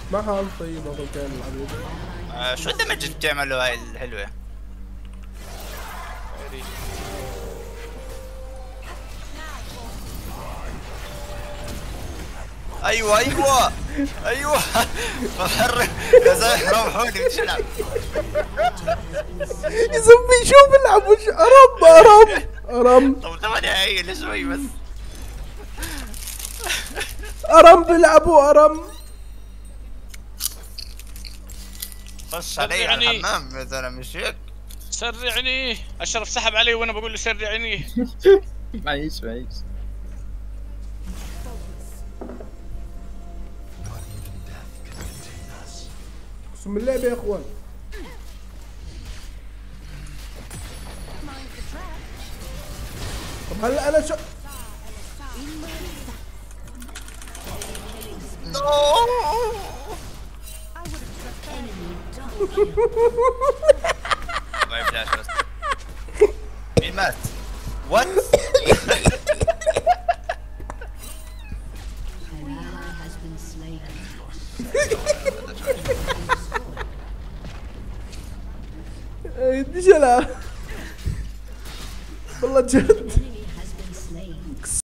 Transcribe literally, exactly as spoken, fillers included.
ما حال طيب هذا كان العبيد. آه شو الدمج اللي بتعمله هاي الحلوة؟ ايوه ايوه ايوه بفرق يا زلمه روحوني بديش العب. يا زلمه شوف العب وش ارم ارم ارم. طب ثمانية هي لشوي بس. ارم بيلعبوا ارم. خش علي على الحمام يا زلمه مش هيك. سرعني. اشرف سحب علي وانا بقول له سرعني. معيش معيش. اقسم بالله يا اخوان. طب هلا انا شو ما يبلاش بس. مين مات؟ وات؟ بديش العب والله جد.